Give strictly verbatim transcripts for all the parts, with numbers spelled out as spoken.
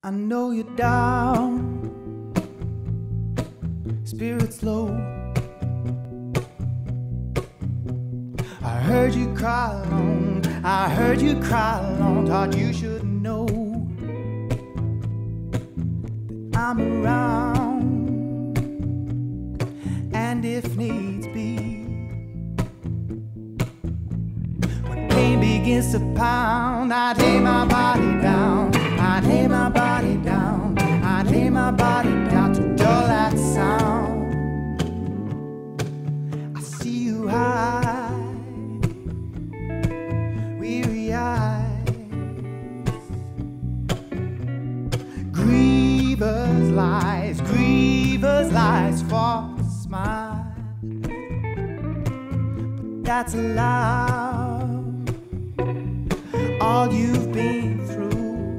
I know you're down, spirits low. I heard you cry alone, I heard you cry alone. Thought you should know that I'm around, and if needs be, when pain begins to pound, I'd lay my body down, I'd lay my body down, I'd lay my body down to dull that sound. I see you high, weary eyes, grievous lies, grievous lies, false smile, but that's a lie. All you've been through,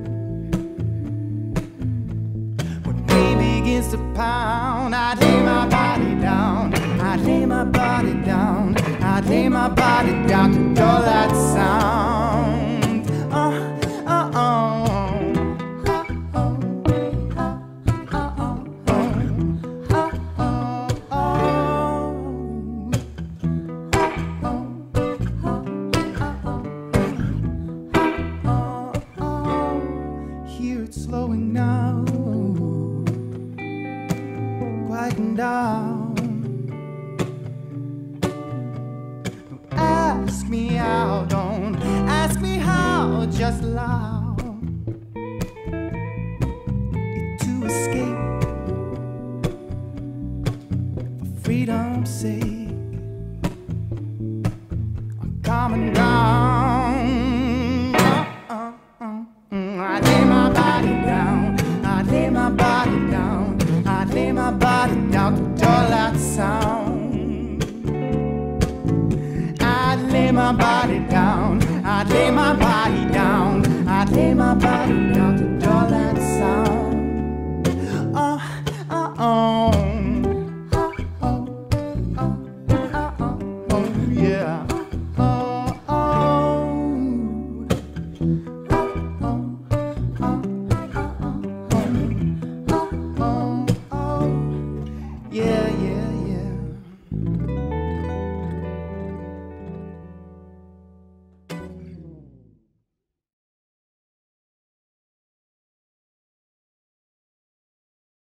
when pain begins to pound, I'd lay my body down, I'd lay my body down, I'd lay my body down to dull that sound. Oh, oh, oh. Down. Don't ask me how, don't ask me how, just allow it to escape for freedom's sake. On common ground, uh, uh, uh, uh. I lay my body down, I lay my body down, I lay my body down to dull that sound. I'd lay my body down, I'd lay my body down.